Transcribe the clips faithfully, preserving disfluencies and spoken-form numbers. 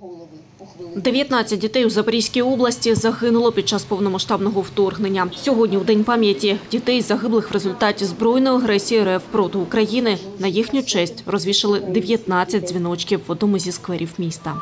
дев'ятнадцять дітей у Запорізькій області загинуло під час повномасштабного вторгнення. Сьогодні, у День пам'яті дітей, загиблих в результаті збройної агресії РФ проти України, на їхню честь розвішали дев'ятнадцять дзвіночків в одному зі скверів міста.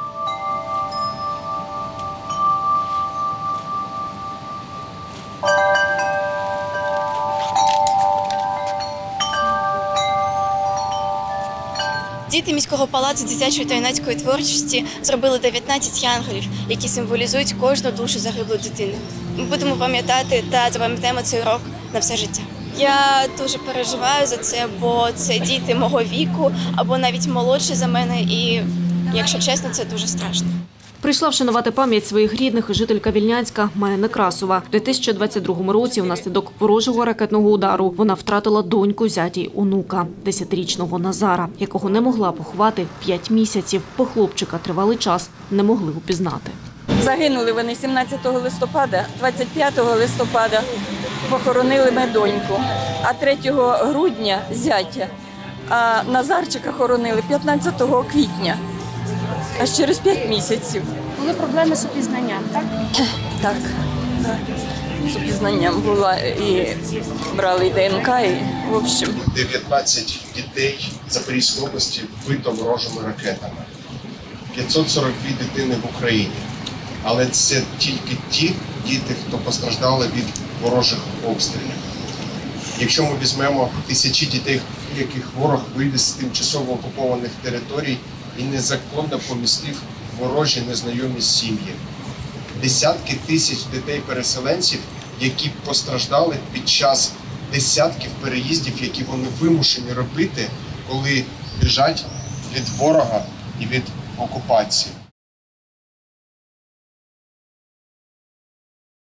Діти міського палацу дитячої та юнацької творчості зробили дев'ятнадцять янголів, які символізують кожну душу загиблої дитини. Ми будемо пам'ятати та запам'ятаємо цей урок на все життя. Я дуже переживаю за це, бо це діти мого віку або навіть молодші за мене, і, якщо чесно, це дуже страшно. Прийшла вшанувати пам'ять своїх рідних і жителька Вільнянська Майя Некрасова. У дві тисячі двадцять другому році внаслідок ворожого ракетного удару вона втратила доньку, зятя й онука, десятирічного Назара, якого не могла поховати п'ять місяців, бо хлопчика тривалий час не могли упізнати. Загинули вони сімнадцятого листопада, двадцять п'ятого листопада похоронили ми доньку, а третього грудня зятя, а Назарчика хоронили п'ятнадцятого квітня. Аж через п'ять місяців. Були проблеми з упізнанням, так? Так, так. З упізнанням була і брали ДНК, і в общем. дев'ятнадцять дітей Запорізької області вбито ворожими ракетами. п'ятсот сорок дві дитини в Україні. Але це тільки ті діти, хто постраждали від ворожих обстрілів. Якщо ми візьмемо тисячі дітей, яких ворог вивіз з тимчасово окупованих територій і незаконно помістив в ворожі незнайомі сім'ї. Десятки тисяч дітей-переселенців, які постраждали під час десятків переїздів, які вони вимушені робити, коли біжать від ворога і від окупації.